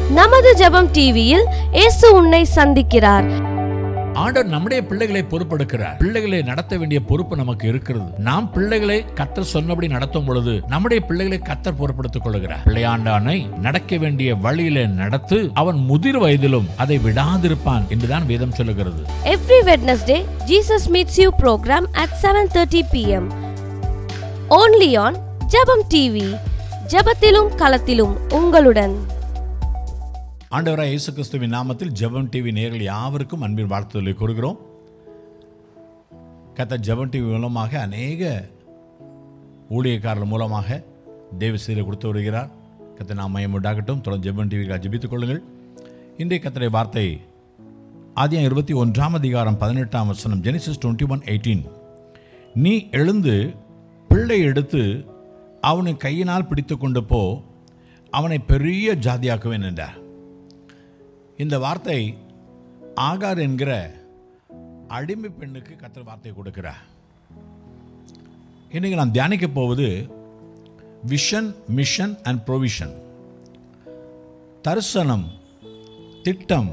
நமது ஜெபம் டிவியில் இயேசு உன்னை சந்திக்கிறார். ஆண்டவர் நம்முடைய பிள்ளைகளை பொறுப்பெடுக்கிறார். பிள்ளைகளை நடத்த வேண்டிய பொறுப்பு நமக்கு இருக்கிறது. நாம் பிள்ளைகளை கர்த்தர் சொன்னபடி நடத்தும் பொழுது நம்முடைய பிள்ளைகளை கர்த்தர் பொறுப்படுத்திக் கொள்கிறார். பிள்ளையாண்டானை நடக்க வேண்டிய வழியில நடத்து, அவன் முதிர் வயதிலும் அதை விடாதிருப்பான் என்றுதான் வேதம் சொல்லுகிறது. Every Wednesday, Jesus Meets You program at 7:30 p.m. Only on ஜெபம் டிவி. ஜெபத்திலும் களத்திலும் உங்களுடன். ஆண்டவராய் இயேசு கிறிஸ்துவின் நாமத்தில் ஜெபம் டிவி நேயர்கள் யாவருக்கும் அன்பின் வாழ்த்துதலை கூறுகிறோம். கர்த்தர் ஜெபம் டிவி மூலமாக அநேக ஊழியக்காரர்கள் மூலமாக தேவ செய்தியை கொடுத்து வருகிறார். கர்த்தர் நாம் மகிமை உண்டாகட்டும். தொடர்ந்து ஜெபம் டிவிக்காக ஜெபித்துக் கொள்ளுங்கள். இன்றைய கர்த்தருடைய வார்த்தை ஆதியாகமம் 21:18 ஜெனிசிஸ் 21:18. நீ எழுந்து பிள்ளை எடுத்து அவனை கையினால் பிடித்து கொண்டு போ, அவனை பெரிய ஜாதியாக்குவேன் என்றார். இந்த வார்த்தை ஆகார் என்கிற அடிமை பெண்ணுக்கு கர்த்தர் வார்த்தை கொடுக்கிறார். இன்னைக்கு நான் தியானிக்க போவது விஷன், மிஷன் அண்ட் ப்ரொவிஷன். தரிசனம், திட்டம்,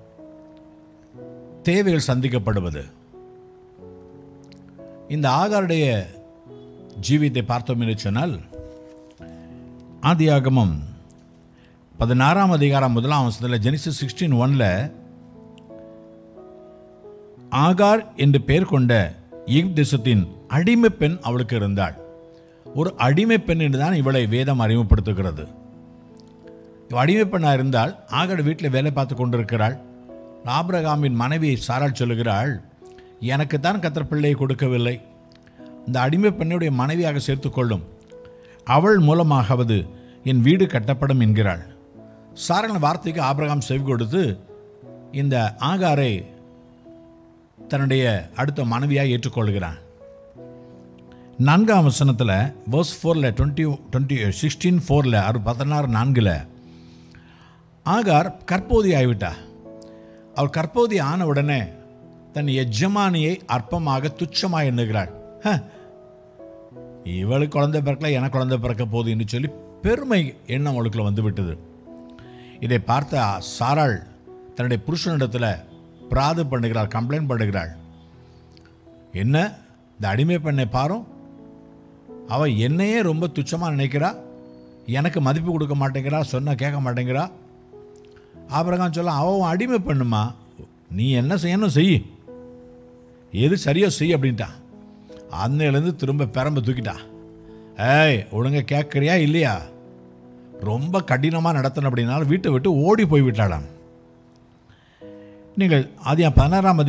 தேவைகள் சந்திக்கப்படுவது. இந்த ஆகாருடைய ஜீவியத்தை பார்த்தோம் என்று சொன்னால், ஆதியாகமம் 16:1 ஜெனிசிஸ் 16:1 ஆகார் என்று பெயர் கொண்ட எகிப்து தேசத்தின் அடிமை பெண் அவளுக்கு இருந்தாள். ஒரு அடிமை பெண் என்றுதான் இவளை வேதம் அறிமுகப்படுத்துகிறது. அடிமை பெண்ணாக இருந்தால் ஆகார் வீட்டில் வேலை பார்த்து கொண்டிருக்கிறாள். ஆபிரகாமின் மனைவி சாராள் சொல்லுகிறாள், எனக்குத்தான் கர்த்தர் பிள்ளையை கொடுக்கவில்லை, இந்த அடிமை பெண்ணுடைய மனைவியாக சேர்த்துக்கொள்ளும், அவள் மூலமாகவது என் வீடு கட்டப்படும் என்கிறாள். சாராளின் வார்த்தைக்கு ஆபிரகாம் செவி கொடுத்து இந்த ஆகாரை தன்னுடைய அடுத்த மனைவியாக ஏற்றுக்கொள்கிறான். 4 verse 4 16:4 ஆகார் கற்போதி ஆகிவிட்டா. அவள் கற்போதி ஆன உடனே தன் எஜமானியை அற்பமாக துச்சமாக எண்ணுகிறாள். இவளுக்கு குழந்தை பிறக்கல, எனக்கு குழந்தை பிறக்க போகுது என்று சொல்லி பெருமை எண்ணம் அவளுக்குள்ள வந்து விட்டது. இதை பார்த்த சாராள் தன்னுடைய புருஷனிடத்தில் பிராது பண்ணுகிறாள், கம்ப்ளைண்ட் பண்ணுகிறாள். என்ன, இந்த அடிமை பெண்ணை பாரும், அவள் என்னையே ரொம்ப துச்சமாக நினைக்கிறா, எனக்கு மதிப்பு கொடுக்க மாட்டேங்கிறா, சொன்ன கேட்க மாட்டேங்கிறா. ஆபிரகாம் சொல்ல, அவன் அடிமை பெண்ணுமா, நீ என்ன செய்யணும் செய், எது சரியோ செய் அப்படின்ட்டான். அன்னையிலேருந்து திரும்ப பெரம்பு தூக்கிட்டா. ஏய், ஒழுங்க கேட்குறியா இல்லையா, ரொம்ப கடினமாக நடத்தணும் அப்படின்னால வீட்டை விட்டு ஓடி போய்விட்டாளாம். நீங்கள் ஆதியாகமம்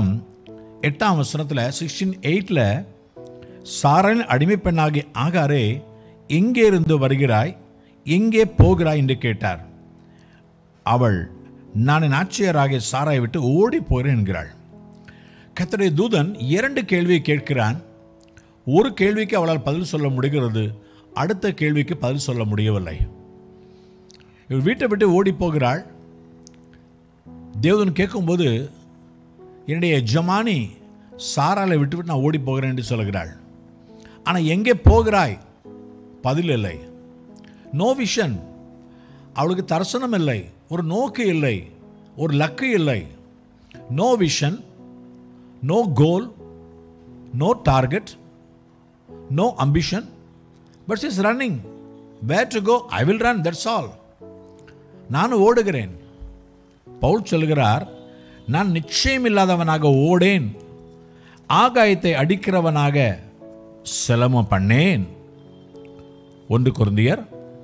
16:8 16:8 சாராளின் அடிமை பெண்ணாகிய ஆகாரே, எங்கே இருந்து வருகிறாய், எங்கே போகிறாய் என்று கேட்டார். அவள், நான் என் ஆட்சியராகிய சாராயை விட்டு ஓடி போகிறேன் என்கிறாள். கர்த்தருடைய தூதன் 2 கேள்வியை கேட்கிறான். ஒரு கேள்விக்கு அவளால் பதில் சொல்ல முடிகிறது, அடுத்த கேள்விக்கு பதில் சொல்ல முடியவில்லை. இவள் வீட்டை விட்டு ஓடி போகிறாள். தேவதன் கேட்கும்போது, என்னுடைய எஜமானி சாராலை விட்டு நான் ஓடி போகிறேன் என்று சொல்கிறாள். ஆனால் எங்கே போகிறாய், பதில் இல்லை. நோ விஷன், அவளுக்கு தரிசனம் இல்லை, ஒரு நோக்கு இல்லை, ஒரு லக்கு இல்லை. No vision, no goal, no target, no ambition, but she is running. Where to go? I will run, that's all. நான் ஓடுகிறேன். பவுல் சொல்கிறார், நான் நிச்சயம் இல்லாதவனாக ஓடேன், ஆகாயத்தை அடிக்கிறவனாக சிலமம் பண்ணேன். 1 கொரிந்தியர்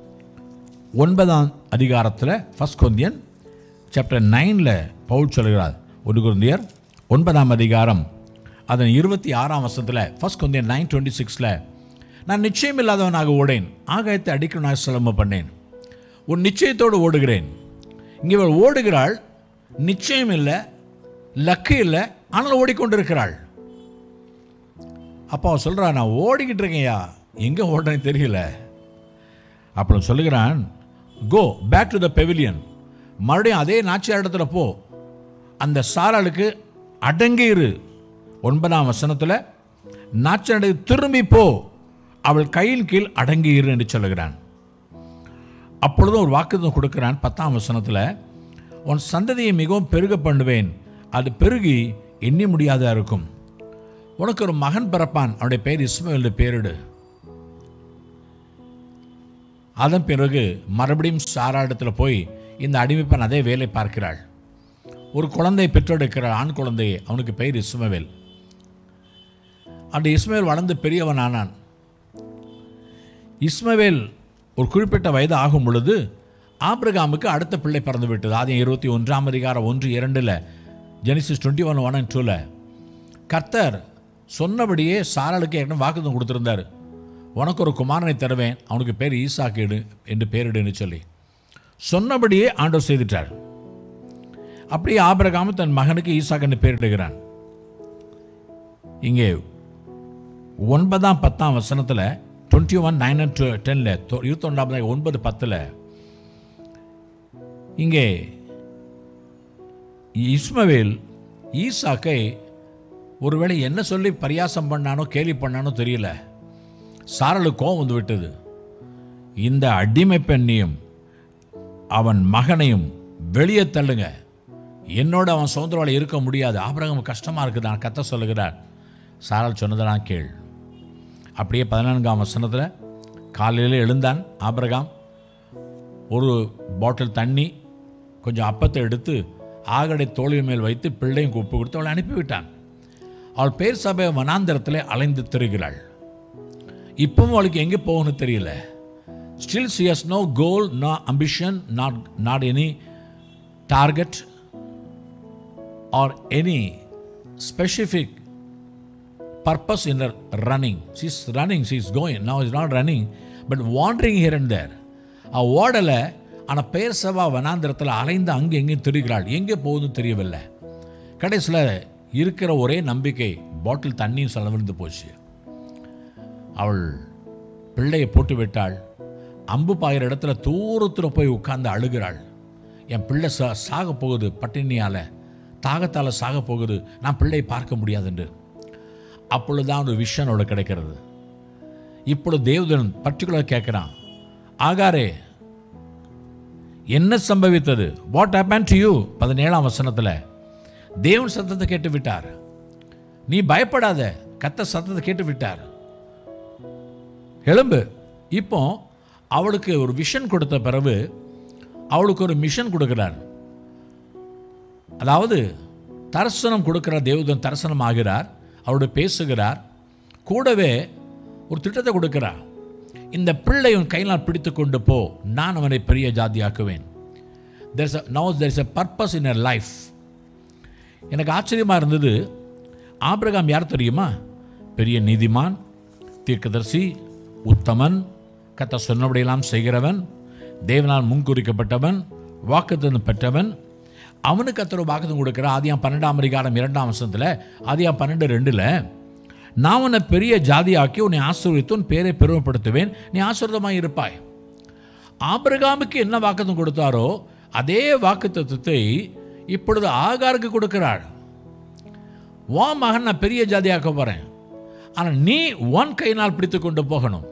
9 1 கொரிந்தியன் சாப்டர் 9 பவுல் சொல்கிறார். 1 கொரிந்தியர் 9 அதன் 26 1 கொரிந்தியர் 9:26 நான் நிச்சயம் இல்லாதவனாக ஓடேன், ஆகாயத்தை அடிக்கிறவனாக சிலமம் பண்ணேன். உன் நிச்சயத்தோடு ஓடுகிறேன். இங்கே இவள் ஓடுகிறாள், நிச்சயம் இல்லை, லக்கு இல்லை, ஆனால் ஓடிக்கொண்டிருக்கிறாள். அப்போ அவன் சொல்கிறான், நான் ஓடிக்கிட்டு இருக்கேன்யா, எங்கே ஓடுறேன்னு தெரியல. அப்புறம் சொல்லுகிறான், go back to the pavilion, மறுபடியும் அதே நாச்சியார் இடத்துல போ, அந்த சாராளுக்கு அடங்கியிரு. 9 நாச்சியார் திரும்பி போ, அவள் கையின் கீழ் அடங்கியிரு என்று சொல்லுகிறான். அப்பொழுதும் ஒரு வாக்குத்தத்தம் கொடுக்கிறான் 10ஆம் வசனத்தில், உன் சந்ததியை மிகவும் பெருக பண்ணுவேன், அது பெருகி எண்ணி முடியாதா இருக்கும். உனக்கு ஒரு மகன் பிறப்பான், அவனுடைய பெயர் இஸ்மவேல் பேரிடு. அதன் பிறகு மறுபடியும் சாரா இடத்துல போய் இந்த அடிமைப்பெண் அதே வேலை பார்க்கிறாள். ஒரு குழந்தை பெற்றெடுக்கிறாள், ஆண் குழந்தையை. அவனுக்கு பெயர் இஸ்மவேல். அந்த இஸ்மவேல் வளர்ந்து பெரியவன் ஆனான். இஸ்மவேல் ஒரு குறிப்பிட்ட வயது ஆகும் பொழுது ஆபிரகாமுக்கு அடுத்த பிள்ளை பிறந்து விட்டது. ஆதியாகமம் 21ஆம் அதிகாரம் 1-2 ஜெனிசிஸ் 21:1-2 கர்த்தர் சொன்னபடியே சாராளுக்கு ஏற்கனவே வாக்குத்தத்தம் கொடுத்திருந்தார். உனக்கு ஒரு குமாரனை தருவேன், அவனுக்கு பேர் ஈசாக்கு என்று பேரிடுன்னு சொல்லி சொன்னபடியே ஆண்டவர் செய்துட்டார். அப்படியே ஆபிரகாம் தன் மகனுக்கு ஈசாக்கு என்று பேரிடுகிறான். இங்கே 9ஆம் 10ஆம் வசனத்தில் 21:9-10 21:9-10 இங்கே இஸ்மவேல் ஈசாக்கை ஒருவேளை என்ன சொல்லி பரியாசம் பண்ணானோ கேலி பண்ணானோ தெரியல. சாராளுக்கு கோபம் வந்து விட்டது. இந்த அடிமை பெண்ணையும் அவன் மகனையும் வெளியே தள்ளுங்க, என்னோட அவன் சுதந்திரவாளி இருக்க முடியாது. ஆபிரகாம் கஷ்டமாக இருக்குது, நான் கத்த சொல்லுகிறார். சாராள் சொன்னதெல்லாம் கேள். அப்படியே 14ஆம் வசனத்தில் காலையில் எழுந்தான் ஆபிரகாம். ஒரு பாட்டில் தண்ணி, கொஞ்சம் அப்பத்தை எடுத்து ஆகடை தோளின் மேல் வைத்து பிள்ளையும் கூப்பு கொடுத்து அவளை அனுப்பிவிட்டான். அவள் பேர் சபை வனாந்தரத்தில் அலைந்து திரிகிறாள். இப்பவும் அவளுக்கு எங்கே போகணும்னு தெரியல. Still she has no goal, no ambition, not any target or any specific purpose in her running. She's running, she's going. Now she's not running, but wandering here and there. ஓடலை, ஆனால் பெயர் சபா வனாந்திரத்தில் அலைந்து அங்கே எங்கேயும் திரிகிறாள். எங்கே போகுதுன்னு தெரியவில்லை. கடைசியில் இருக்கிற ஒரே நம்பிக்கை பாட்டில் தண்ணியும் செலவிருந்து போச்சு. அவள் பிள்ளையை போட்டு விட்டாள். அம்பு பாயிற இடத்துல தூரத்தில் போய் உட்கார்ந்து அழுகிறாள். என் பிள்ளை சாக போகுது, பட்டினியால் தாகத்தால் சாக போகுது, நான் பிள்ளையை பார்க்க முடியாதுன்று. அப்பொழுதுதான் ஒரு விஷன் அவளுக்கு கிடைக்கிறது. இப்பொழுது தேவதன் பர்டிகுலர் கேட்குறான், ஆகாரே என்ன சம்பவித்தது? What happen to you? 17ஆம் வசனத்தில் தேவன் சத்தத்தை கேட்டு விட்டார். நீ பயப்படாத, கர்த்தர் சத்தத்தை கேட்டு விட்டார், எழும்பு. இப்போ அவளுக்கு ஒரு விஷன் கொடுத்த பிறகு அவளுக்கு ஒரு மிஷன் கொடுக்கிறார். அதாவது தரிசனம் கொடுக்கிறார். தேவதன் தரிசனம் ஆகிறார், அவரோடு பேசுகிறார், கூடவே ஒரு திட்டத்தை கொடுக்கிறார். இந்த பிள்ளை உன் கையினால் பிடித்து கொண்டு போ, நான் அவனை பெரிய ஜாதியாக்குவேன். Now there is a purpose in her life. எனக்கு ஆச்சரியமாக இருந்தது. ஆபிரகாம் யார் தெரியுமா? பெரிய நீதிமான், தீர்க்கதரிசி, உத்தமன், கர்த்தர் சொன்னபடியெல்லாம் செய்கிறவன், தேவனால் முன்குறிக்கப்பட்டவன், வாக்குத்தத்தம் பெற்றவன். அவனுக்கு கர்த்தர் வாக்குத்தத்தம் கொடுக்கிற ஆதியாகமம் 12ஆம் அதிகாரம் 2ஆம் வசனத்தில், ஆதியாகமம் 12:2 நான் உன்னை பெரிய ஜாதியாக்கி உன்னை ஆசீர்வதித்து உன் பேரை பெருமைப்படுத்துவேன், நீ ஆசீர்வாதமாய் இருப்பாய். ஆபிரகாமுக்கு என்ன வாக்குத்தத்தம் கொடுத்தாரோ அதே வாக்குத்தத்தத்தை இப்பொழுது ஆகாருக்கு கொடுக்கிறாள். உன் மகன் நான் பெரிய ஜாதியாக்க போறேன், ஆனால் நீ உன் கையினால் பிடித்து கொண்டு போகணும்.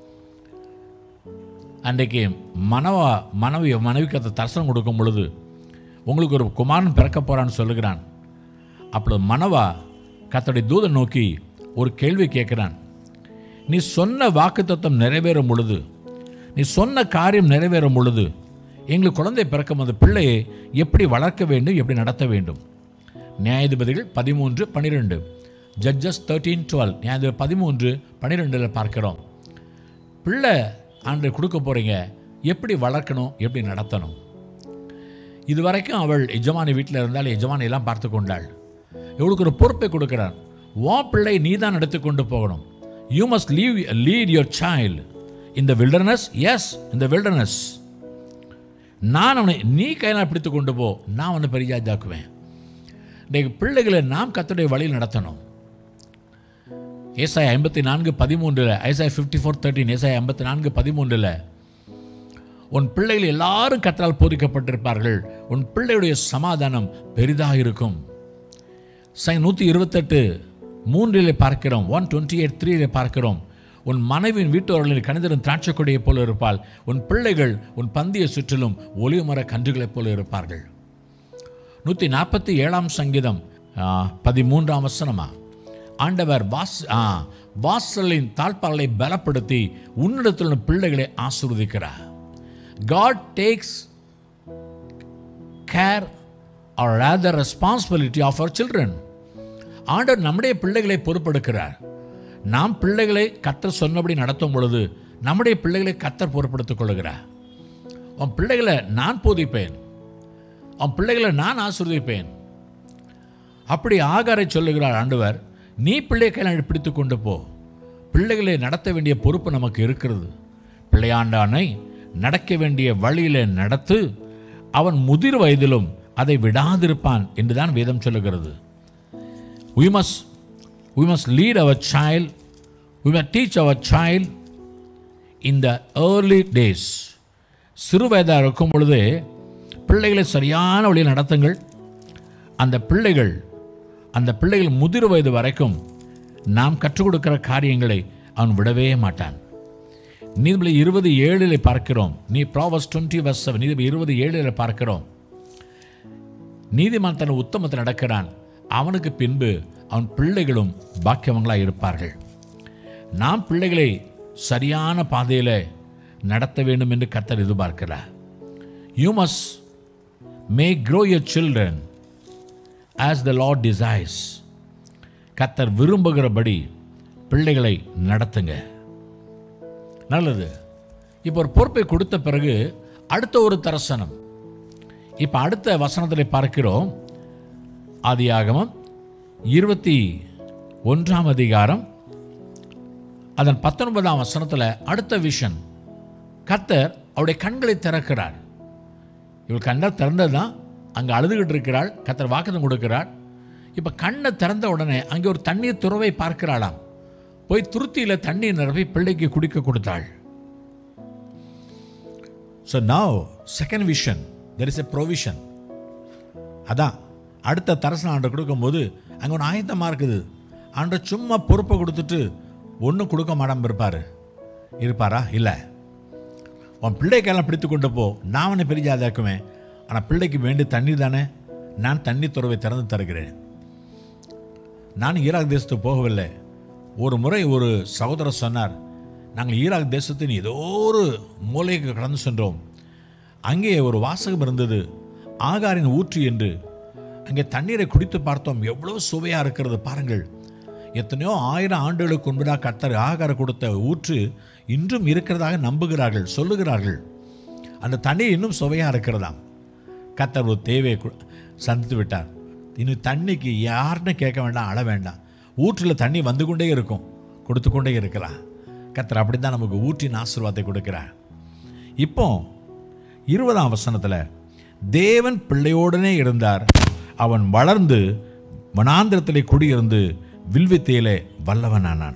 அன்றைக்கு மனைவிக்கு அந்த தரிசனம் கொடுக்கும் பொழுது உங்களுக்கு ஒரு குமாரன் பிறக்க போறான்னு சொல்லுகிறான். அப்பொழுது மனவா கர்த்தருடைய தூதன் நோக்கி ஒரு கேள்வி கேட்கிறான். நீ சொன்ன வாக்குத்தத்தம் நிறைவேறும் பொழுது, நீ சொன்ன காரியம் நிறைவேறும் பொழுது எங்களுக்கு குழந்தை பிறக்கும், அந்த பிள்ளையை எப்படி வளர்க்க வேண்டும், எப்படி நடத்த வேண்டும்? நியாயாதிபதிகள் 13:12, ஜட்ஜஸ் 13:12, நியாயாதிபதி 13:12 பார்க்கிறோம். பிள்ளை ஆண்டு கொடுக்க போறீங்க, எப்படி வளர்க்கணும், எப்படி நடத்தணும்? இதுவரைக்கும் அவள் எஜமானி வீட்டில் இருந்தால் எஜமானி எல்லாம் பார்த்து கொண்டாள். இவளுக்கு ஒரு பொறுப்பை கொடுக்கிறார். உன் பிள்ளை நீ தான் எடுத்துக்கொண்டு போகணும். You must lead your child in the wilderness. Yes, in the wilderness. நான் அவனை நீ கையில் பிடித்து கொண்டு போ, நான் அவனை பெரிய ஜாக்குவேன். இன்றைக்கு பிள்ளைகளை நாம் கர்த்தருடைய வழியில் நடத்தணும். ஏசாயா 54:13, ஐசாயா 54:13, ஏசாயா 54:13 உன் பிள்ளைகள் எல்லாரும் கர்த்தரால் போதிக்கப்பட்டிருப்பார்கள், உன் பிள்ளையுடைய சமாதானம் பெரிதாக இருக்கும். 128:3 பார்க்கிறோம், 128:3 பார்க்கிறோம், உன் மனைவியின் வீட்டோர்களில் கணிதரும் திராட்சை கொடியைப் போல இருப்பாள். உன் பிள்ளைகள் உன் பந்திய சுற்றிலும் ஒலிவமர கன்றுகளைப் போல இருப்பார்கள். 147 சங்கீதம் 13 வசனமா, ஆண்டவர் வாசலின் தாழ்பாளை பலப்படுத்தி உன்னிடத்தில் உள்ள பிள்ளைகளை ஆசீர்வதிக்கிறார். God takes care or rather responsibility of our children. ஆண்டவர் நம்முடைய பிள்ளைகளை பொறுப்பெடுக்கிறார். நாம் பிள்ளைகளை கர்த்தர் சொன்னபடி நடத்தும் பொழுது நம்முடைய பிள்ளைகளை கர்த்தர் பொறுப்படுத்திக் கொள்கிறார். உன் பிள்ளைகளை நான் போதிப்பேன், உன் பிள்ளைகளை நான் ஆசீர்வதிப்பேன். அப்படி ஆகாரை சொல்லுகிறார் ஆண்டவர், நீ பிள்ளை கையில் பிடித்து கொண்டு போ. பிள்ளைகளை நடத்த வேண்டிய பொறுப்பு நமக்கு இருக்கிறது. பிள்ளையாண்டானை நடக்க வேண்டிய வழியில நடத்து, அவன் முதிர் வயதிலும் அதை விடாதிருப்பான் என்றுதான் வேதம் சொல்லுகிறது. We must lead our child, we must teach our child in the early days. சிறு வயதாக இருக்கும் பொழுதே பிள்ளைகளை சரியான வழியில் நடத்துங்கள். அந்த பிள்ளைகள் முதிர் வயது வரைக்கும் நாம் கற்றுக் கொடுக்கிற காரியங்களை அவன் விடவே மாட்டான். நீதிபதி 20:7 பார்க்கிறோம். Proverbs 20:7 நீதிபதி 20:7 பார்க்கிறோம். நீதிமான் தன் உத்தமத்தில் நடக்கிறான், அவனுக்கு பின்பு அவன் பிள்ளைகளும் பாக்கியவங்களாக இருப்பார்கள். நாம் பிள்ளைகளை சரியான பாதையில் நடத்த வேண்டும் என்று கர்த்தர் எதிர்பார்க்கிறார். You must make grow your children as the Lord desires. கர்த்தர் விரும்புகிறபடி பிள்ளைகளை நடத்துங்க. நல்லது. இப்போ ஒரு பொறுப்பை கொடுத்த பிறகு அடுத்த ஒரு தரிசனம். இப்போ அடுத்த வசனத்தில் பார்க்கிறோம். ஆதியாகமம் 21 அதிகாரம் அதன் 19 வசனத்தில் அடுத்த விஷன். கர்த்தர் அவருடைய கண்களை திறக்கிறார். இவள் கண்ணை திறந்தது தான், அங்கே அழுதுகிட்டு இருக்கிறாள். கர்த்தர் வாக்குத்தம் கொடுக்கிறார். இப்போ கண்ணை திறந்த உடனே அங்கே ஒரு தண்ணீர் துறவை பார்க்கிறாளாம். போய் துருத்தியில் தண்ணீர் நிரப்பி பிள்ளைக்கு குடிக்க கொடுத்தாள். So now second vision, there is a provision. அதான் அடுத்த தரிசனம் ஆண்டு கொடுக்கும்போது அங்கே ஒன்று ஆயத்தமாக இருக்குது. ஆண்டு சும்மா பொறுப்பை கொடுத்துட்டு ஒன்றும் கொடுக்க மாட்டாமல் இருப்பாரா? இல்லை. உன் பிள்ளைக்கெல்லாம் பிடித்து கொண்டு போ, நான் அவனை பெரிய ஆதாக்குவேன். ஆனால் பிள்ளைக்கு வேண்டிய தண்ணீர் தானே, நான் தண்ணீர் துறவை திறந்து தருகிறேன். நான் ஈராக் தேசத்துக்கு போகவில்லை. ஒரு முறை ஒரு சகோதரர் சொன்னார், நாங்கள் ஈராக் தேசத்தின் ஏதோ ஒரு மூலைக்கு கடந்து சென்றோம். அங்கே ஒரு வாசகம் இருந்தது, ஆகாரின் ஊற்று என்று. அங்கே தண்ணீரை குடித்து பார்த்தோம். எவ்வளோ சுவையாக இருக்கிறது பாருங்கள். எத்தனையோ 1000 ஆண்டுகளுக்கு முன்பதாக கர்த்தர் ஆகார கொடுத்த ஊற்று இன்றும் இருக்கிறதாக நம்புகிறார்கள், சொல்லுகிறார்கள். அந்த தண்ணீர் இன்னும் சுவையாக இருக்கிறதாம். கர்த்தர் ஒரு தேவையை சந்தித்து விட்டார். இன்னும் தண்ணிக்கு யாருன்னு கேட்க வேண்டாம், அழ வேண்டாம். ஊற்றில் தண்ணி வந்து கொண்டே இருக்கும், கொடுத்து கொண்டே இருக்கலாம். கர்த்தர் அப்படி தான் நமக்கு ஊற்றின் ஆசீர்வாதத்தை கொடுக்கிறார். இப்போ 20 வசனத்தில் தேவன் பிள்ளையோடனே இருந்தார். அவன் வளர்ந்து வனாந்திரத்திலே குடியிருந்து வில்வித்தையிலே வல்லவனானான்.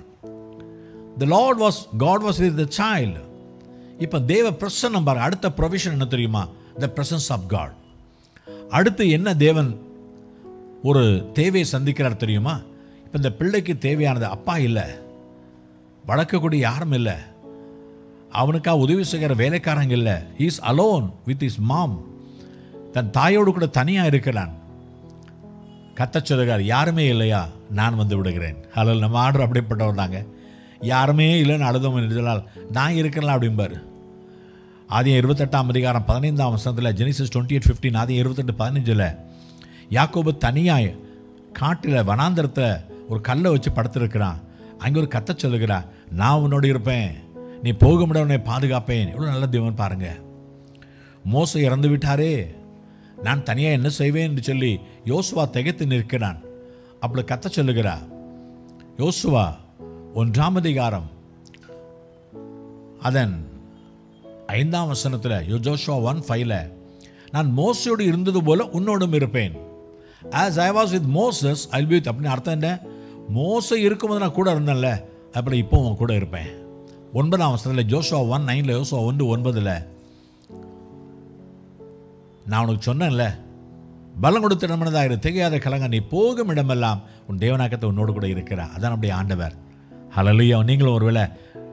God was with the child. இப்போ தேவ பிரசன்னம் பாருங்க. அடுத்த ப்ரொவிஷன் என்ன தெரியுமா? the presence of God. அடுத்து என்ன தேவன் ஒரு தேவையை சந்திக்கிறார் தெரியுமா? இப்போ இந்த பிள்ளைக்கு தேவையானது அப்பா இல்லை, வளர்க்கக்கூடிய யாரும் இல்லை, அவனுக்காக உதவி செய்கிற வேலைக்காரங்க இல்லை. he is alone with his mom. தன் தாயோடு கூட தனியாக இருக்கிறான். கர்த்தர் சொல்லுகிறார், யாருமே இல்லையா, நான் வந்து விடுகிறேன். ஹலோ, நம்ம ஆர்டர் அப்படிப்பட்டவர் தாங்க. யாருமே இல்லைன்னு அழுதோம் என்று சொன்னால் நான் இருக்கிறேன் அப்படிம்பார். ஆதியம் 28 அதிகாரம் 15 வசனத்தில், Genesis 28:15, ஆதியம் 28:15 யாக்கோபு தனியாய் காட்டில் வனாந்தரத்தில் ஒரு கல்லை வச்சு படுத்திருக்கிறான். அங்கே ஒரு கர்த்தர் சொல்லுகிறார், நான் உன்னோடு இருப்பேன், நீ போக முடியாது, உன்னை பாதுகாப்பேன். எவ்வளோ நல்ல தேவன் பாருங்க. மோசே இறந்து விட்டாரே, நான் தனியாக என்ன செய்வேன் என்று சொல்லி யோசுவா திகைத்து நிற்கிறான். அப்படி கர்த்தர் சொல்லுகிறார், யோசுவா 1 அதிகாரம் அதன் 5 வசனத்தில், யோசுவா 1:5, நான் மோசையோடு இருந்தது போல உன்னோடும் இருப்பேன். as I was with Moses I'll be with. அப்படின்னு அர்த்தம் என்ன? மோசை இருக்கும்போது நான் கூட இருந்தேன்ல, அப்படி இப்போ உன் கூட இருப்பேன். 9 வசனத்தில், ஜோஷுவா 1:9, யோசுவா 1:9, நான் உனக்கு சொன்னேன்ல, பலம் கொடுத்த இடமனதாக திகையாத கலங்க, நீ போகும் இடமெல்லாம் உன் தேவனாக்கத்தை உன்னோடு கூட இருக்கிறான். அதான் நம்முடைய ஆண்டவர். ஹல்லேலூயா. நீங்களும் ஒருவேளை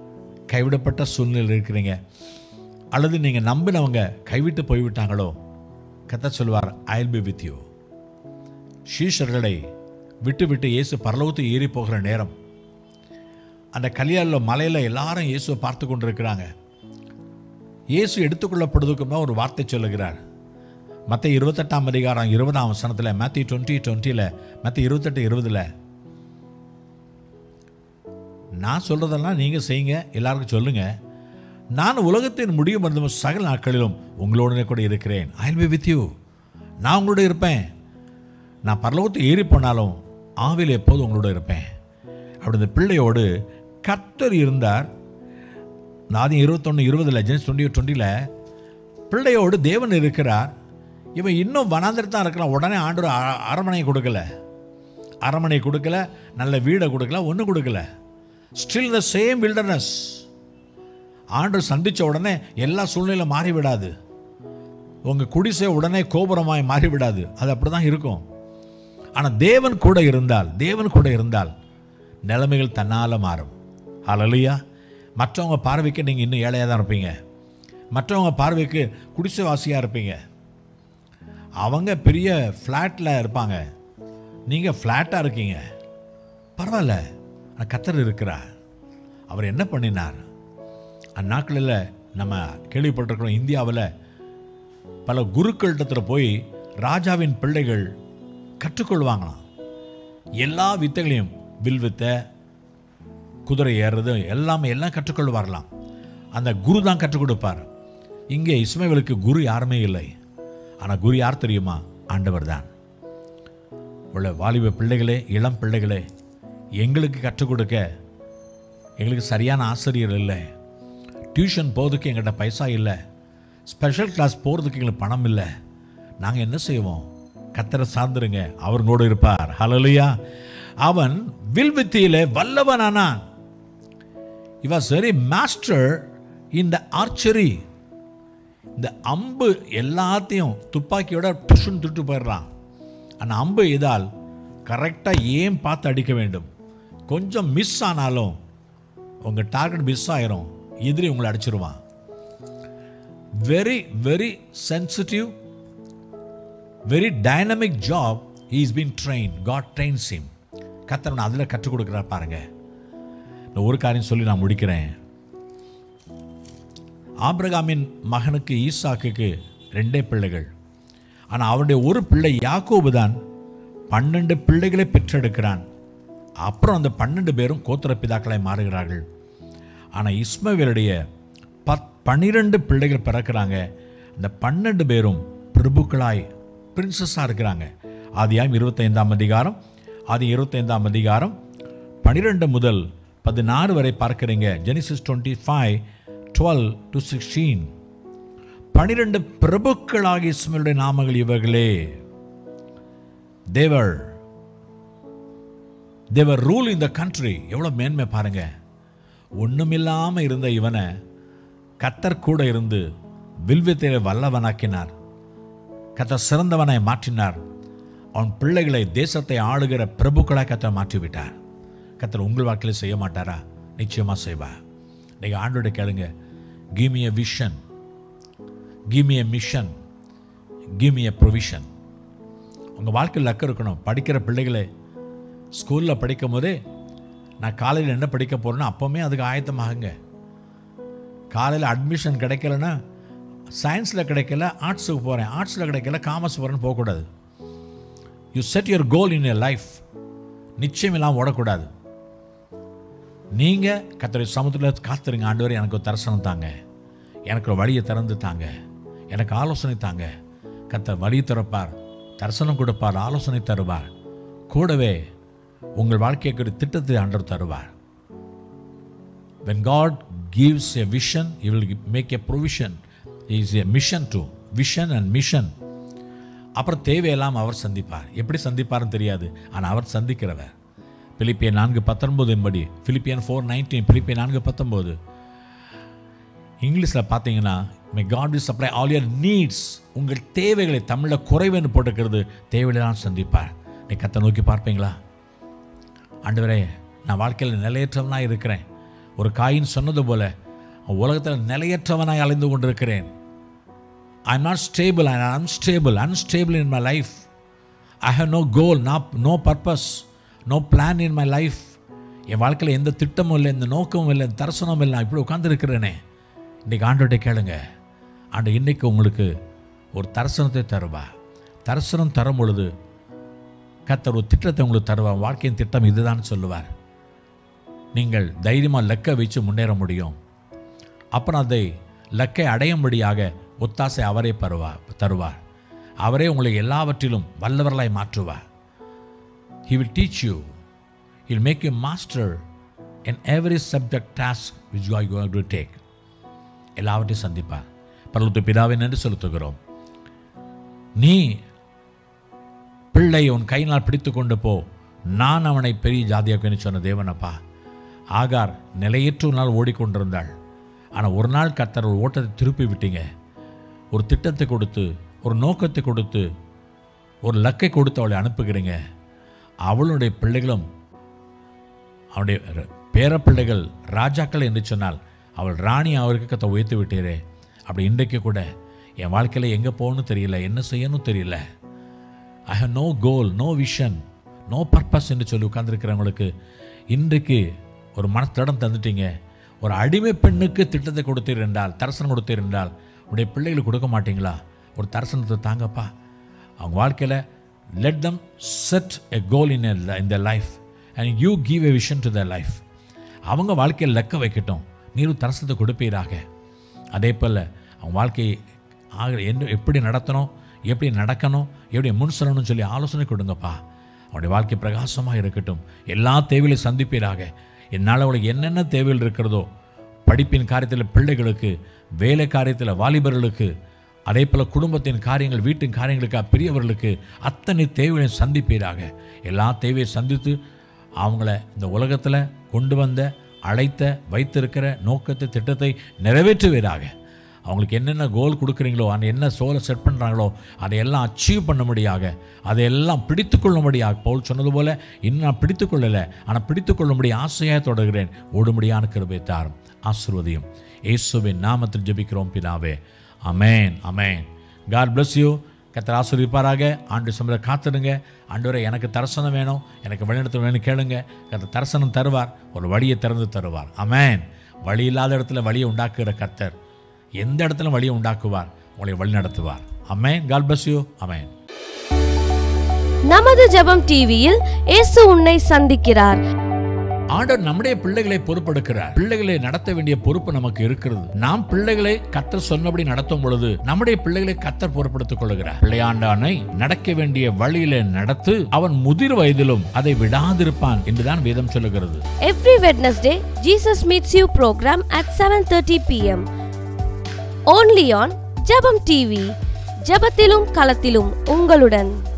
கைவிடப்பட்ட சூழ்நிலையில் இருக்கிறீங்க, அல்லது நீங்கள் நம்பினவங்க கைவிட்டு போய்விட்டாங்களோ, கர்த்தர் சொல்வார், I will be with you. சீஷர்களை விட்டு விட்டு இயேசு பரலோகத்துக்கு ஏறி போகிற நேரம், அந்த கலியால மலையில் எல்லாரும் இயேசுவை பார்த்து கொண்டிருக்கிறாங்க. இயேசு எடுத்துக்கொள்ளப்படுவதற்கு முன்னால் ஒரு வார்த்தை சொல்லுகிறார். மத்திய 28 அதிகாரம் 20ஆம் வசனத்தில், மேத்யூ 20:20, மத்திய 28:20, நான் சொல்றதெல்லாம் நீங்கள் செய்யுங்க, எல்லாருக்கும் சொல்லுங்க, நான் உலகத்தின் முடியும் இருந்தும் சகல நாட்களிலும் உங்களோடனே கூட இருக்கிறேன். I will be with you. நான் உங்களோட இருப்பேன். நான் பரலோகத்தை ஏறி போனாலும் ஆவியில் எப்போதும் உங்களோட இருப்பேன். அப்படி இந்த பிள்ளையோடு கர்த்தர் இருந்தார். ஆதியாகமம் 21:20, ஜெனசிஸ் 20:20, பிள்ளையோடு தேவன் இருக்கிறார். இவன் இன்னும் வனாந்திரத்தான் இருக்கலாம். உடனே ஆண்டவர் அரமனை கொடுக்கல, நல்ல வீடை கொடுக்கல, ஒன்றும் கொடுக்கல. Still the same wilderness. ஆண்டவர் சந்தித்த உடனே எல்லா சூழ்நிலையும் மாறிவிடாது. உங்கள் குடிசை உடனே கோபுரமாய் மாறிவிடாது. அது அப்படி தான் இருக்கும். ஆனால் தேவன் கூட இருந்தால் நிலைமைகள் தன்னால் மாறும். ஹல்லேலூயா. மற்றவங்க பார்வைக்கு நீங்கள் இன்னும் ஏழையாக தான் இருப்பீங்க. மற்றவங்க பார்வைக்கு குடிசைவாசியாக இருப்பீங்க. அவங்க பெரிய ஃப்ளாட்டில் இருப்பாங்க, நீங்கள் ஃப்ளாட்டாக இருக்கீங்க. பரவாயில்ல, கர்த்தர் இருக்கிறார். அவர் என்ன பண்ணினார்? அந்நாட்களில் நம்ம கேள்விப்பட்டிருக்கிறோம், இந்தியாவில் பல குருக்கள்கிட்ட போய் ராஜாவின் பிள்ளைகள் கற்றுக்கொள்வாங்களாம். எல்லா வித்தைகளையும், வில் வித்தை, குதிரை ஏறுறது, எல்லாம் கற்றுக்கொள்வார்களாம். அந்த குரு தான் கற்றுக் கொடுப்பார். இங்கே இஸ்மவேலுக்கு குரு யாருமே இல்லை. ஆனால் குரு யார் தெரியுமா? ஆண்டவர் தான். உள்ள வாலிப பிள்ளைகளே, இளம் பிள்ளைகளே, எங்களுக்கு கற்றுக் கொடுக்க எங்களுக்கு சரியான ஆசிரியர் இல்லை. டியூஷன் போகிறதுக்கு எங்கள்கிட்ட பைசா இல்லை. ஸ்பெஷல் கிளாஸ் போகிறதுக்கு எங்களுக்கு பணம் இல்லை. நாங்கள் என்ன செய்வோம்? கர்த்தரை சார்ந்துருங்க, அவர்களோடு இருப்பார். ஹல்லேலூயா. அவன் வில்வித்தையிலே வல்லவனானான். He was very master in the archery. இந்த அம்பு எல்லாத்தையும் துப்பாக்கியோட புஷுன்னு துட்டு போயிடுறான். அந்த அம்பு இதால் கரெக்டாக ஏன் பார்த்து அடிக்க வேண்டும். கொஞ்சம் மிஸ் ஆனாலும் உங்கள் டார்கெட் மிஸ் ஆயிரும், எதிரி உங்களை அடிச்சிருவான். Very very sensitive, very dynamic job. he is been trained. God trains him. கர்த்தர் அதில் கற்றுக் கொடுக்குறார் பாருங்க. நான் ஒரு காரியம் சொல்லி நான் முடிக்கிறேன். ஆபிரகாமின் மகனுக்கு ஈசாக்குக்கு 2 பிள்ளைகள். ஆனால் அவருடைய ஒரு பிள்ளை யாக்கோபு தான் 12 பிள்ளைகளை பெற்றெடுக்கிறான். அப்புறம் அந்த 12 பேரும் கோத்திர பிதாக்களாய் மாறுகிறார்கள். ஆனால் இஸ்மவேலுடைய 12 பிள்ளைகள் பிறக்கிறாங்க. இந்த 12 பேரும் பிரபுக்களாய், பிரின்சஸாக இருக்கிறாங்க. ஆதியாகமம் 25ஆம் அதிகாரம் 12 முதல் 16 வரை பார்க்கிறீங்க. ஜெனிசிஸ் 25:12-16. 12 பிரபுக்களாகிய இஸ்மவேலுடைய நாமங்கள் இவர்களே. தேவர் ரூல் இன் த கண்ட்ரி. எவ்வளோ மேன்மை பாருங்க. ஒன்றுமில்லாமல் இருந்த இவனை கர்த்தர் கூட இருந்து வில்வித்தையை வல்லவனாக்கினார். கர்த்தர் சிறந்தவனை மாற்றினார். அவன் பிள்ளைகளை தேசத்தை ஆளுகிற பிரபுக்களாக கர்த்தர் மாற்றிவிட்டார். கர்த்தர் உங்கள் வாழ்க்கையில் செய்ய மாட்டாரா? நிச்சயமாக செய்வார். நீங்கள் ஆண்டோட கேளுங்க, give me a vision, give me a mission, give me a provision. உங்கள் வாழ்க்கையில் அக்கறை இருக்கணும். படிக்கிற பிள்ளைகளை ஸ்கூலில் படிக்கும் போதே, நான் காலையில் என்ன படிக்க போகிறேன்னா அப்போவுமே அதுக்கு ஆயத்தமாகுங்க. காலையில் அட்மிஷன் கிடைக்கலன்னா, சயின்ஸில் கிடைக்கல ஆர்ட்ஸுக்கு போகிறேன், ஆர்ட்ஸில் கிடைக்கல காமர்ஸ் போகிறேன்னு போகக்கூடாது. You set your goal in your life. நிச்சயம் இல்லாமல் ஓடக்கூடாது. நீங்கள் கர்த்தருடைய சமுத்திரத்தில் காத்துருங்க. ஆண்டவரே, எனக்கு ஒரு தரிசனம் தாங்க, எனக்கு ஒரு வழியை திறந்து தாங்க, எனக்கு ஆலோசனை தாங்க. கர்த்தர் வழி திறப்பார், தரிசனம் கொடுப்பார், ஆலோசனை தருவார். கூடவே உங்கள் வாழ்க்கைக்கு ஒரு திட்டத்தை ஆண்டவர் தருவார். When God gives a vision, He will make a provision. He is a mission too. Vision and mission. அப்புறம் தேவையெல்லாம் அவர் சந்திப்பார். எப்படி சந்திப்பார்னு தெரியாது, ஆனால் அவர் சந்திக்கிறவர். பிலிப்பியன் 4:19 என்படி, பிலிப்பியன் 4:19, பிலிப்பியன் 4:19. இங்கிலீஷில் பார்த்தீங்கன்னா, may God will supply all your needs. உங்கள் தேவைகளை, தமிழில் குறைவுன்னு போட்டுக்கிறது, தேவையெல்லாம் சந்திப்பார். நீ கர்த்தரை நோக்கி பார்ப்பீங்களா? ஆண்டவரே, நான் வாழ்க்கையில் நிலையற்றவனாக இருக்கிறேன், ஒரு காயின் சொன்னது போல உலகத்தில் நிலையற்றவனாய் அலைந்து கொண்டிருக்கிறேன். I am not stable, I am unstable in my life. I have no goal, no purpose, no plan in my life. என் வாழ்க்கையில் எந்த திட்டமும் இல்லை, எந்த நோக்கமும் இல்லை, தரிசனமும் இல்லை. இப்படி உட்காந்துருக்கிறேனே. இன்றைக்கி ஆண்டவர்கிட்ட கேளுங்க. ஆண்டு இன்றைக்கி உங்களுக்கு ஒரு தரிசனத்தை தருவா. தரிசனம் தரும் பொழுது கர்த்தர் ஒரு திட்டத்தை உங்களுக்கு தருவார். வாழ்க்கையின் திட்டம் இதுதான் சொல்லுவார். நீங்கள் தைரியமாக லக்கை வச்சு முன்னேற முடியும். அப்புறம் அதை லக்கை அடையும்படியாக ஒத்தாசை அவரே தருவார். அவரே உங்களை எல்லாவற்றிலும் வல்லவர்களாய் மாற்றுவார். He will teach you. He will make you master in every subject task which you are going to take. எல்லாவற்றையும் சந்திப்பார். பரலோக பிதாவே நன்றி செலுத்துகிறோம். நீ பிள்ளை உன் கையினால் பிடித்து கொண்டு போ, நான் அவனை பெரிய ஜாதியாக்குன்னு சொன்ன தேவனப்பா. ஆகார் நிலையற்ற நாள் ஓடிக்கொண்டிருந்தாள். ஆனால் ஒரு நாள் கர்த்தர் ஒரு ஓட்டத்தை திருப்பி விட்டீங்க. ஒரு திட்டத்தை கொடுத்து, ஒரு நோக்கத்தை கொடுத்து, ஒரு லக்கை கொடுத்து அவளை அனுப்புகிறீங்க. அவளுடைய பிள்ளைகளும் அவனுடைய பேரப்பிள்ளைகள் ராஜாக்கள் என்று சொன்னால் அவள் ராணி அவருக்கு கத்தை உயர்த்து விட்டீரே. அப்படி இன்றைக்கு கூட என் வாழ்க்கையில் எங்கே போகணும்னு தெரியல, என்ன செய்யணும் தெரியல. I have no goal, no vision, no purpose என்று சொல்லி உட்கார்ந்துருக்கிறவங்களுக்கு இன்றைக்கு ஒரு மனத்திடம் தந்துட்டீங்க. ஒரு அடிமை பெண்ணுக்கு திட்டத்தை கொடுத்தீர் என்றால், தரிசனம் கொடுத்தீர் என்றால், உடைய பிள்ளைகளுக்கு கொடுக்க மாட்டீங்களா? ஒரு தரிசனத்தை தாங்கப்பா. அவங்க வாழ்க்கையில் let them set a goal in their life and you give a vision to their life. அவங்க வாழ்க்கையில் லக்க வைக்கட்டும், நீரும் தரிசனத்தை கொடுப்பீராக. அதே போல் அவங்க வாழ்க்கையை எப்படி நடத்தணும், எப்படி நடக்கணும், எப்படி முன் செல்லணும்னு சொல்லி ஆலோசனை கொடுங்கப்பா. அவனுடைய வாழ்க்கை பிரகாசமாக இருக்கட்டும். எல்லா தேவைகளையும் சந்திப்பீராக. என்னால் அவளுக்கு என்னென்ன தேவைகள் இருக்கிறதோ, படிப்பின் காரியத்தில் பிள்ளைகளுக்கு, வேலை காரியத்தில் வாலிபர்களுக்கு, அதே போல் குடும்பத்தின் காரியங்கள், வீட்டின் காரியங்களுக்கு, பெரியவர்களுக்கு அத்தனை தேவைகளையும் சந்திப்பீராக. எல்லா தேவையை சந்தித்து அவங்கள இந்த உலகத்தில் கொண்டு வந்த, அழைத்த, வைத்திருக்கிற நோக்கத்தை, திட்டத்தை நிறைவேற்றுவீராக. அவங்களுக்கு என்னென்ன கோல் கொடுக்குறீங்களோ, அந்த என்ன சோலை செட் பண்ணுறாங்களோ அதையெல்லாம் அச்சீவ் பண்ணும்படியாக, அதையெல்லாம் பிடித்து கொள்ளும்படியாக. பவுல் சொன்னது போல் இன்னும் நான் பிடித்து கொள்ளலை, ஆனால் பிடித்து கொள்ளும்படி ஆசையாக தொடர்கிறேன். ஓடும்படியான கிருபை தாரும், ஆசீர்வதியும். இயேசுவின் நாமத்தில் ஜெபிக்கிறோம் பிதாவே. அமேன், அமேன். God bless you. கர்த்தர் ஆசீர்வதிப்பாராக. ஆண்டு சமயத்தில் காத்துடுங்க. ஆண்டவரே எனக்கு தரிசனம் வேணும், எனக்கு வழிநடத்த வேணும் கேளுங்க. கர்த்தர் தரிசனம் தருவார், ஒரு வழியை திறந்து தருவார். அமேன். வழி இல்லாத இடத்துல வழியை உண்டாக்குகிற கர்த்தர் எந்த இடத்துல வழியை உண்டாக்குவார், உங்களை வழி நடத்துவார். அமேன். God bless you. அமேன். நமது ஜெபம் டிவியில் இயேசு உன்னை சந்திக்கிறார். ஆண்டவர் நம்முடைய பிள்ளைகளை பொறுப்பெடுக்கிறார். பிள்ளைகளை நடத்த வேண்டிய பொறுப்பு நமக்கு இருக்கிறது. நாம் பிள்ளைகளை கர்த்தர் சொன்னபடி நடத்தும் பொழுது நம்முடைய பிள்ளைகளை கர்த்தர் பொறுப்படுத்திக் கொள்கிறார். பிள்ளையாண்டானை நடக்க வேண்டிய வழியில நடத்து, அவன் முதிர் வயதிலும் அதை விடாதிருப்பான் என்றுதான் வேதம் சொல்லுகிறது. Every Wednesday, Jesus Meets You program at 7:30 p.m. Only on ஜெபம் டிவி. ஜெபத்திலும் களத்திலும் உங்களுடன்.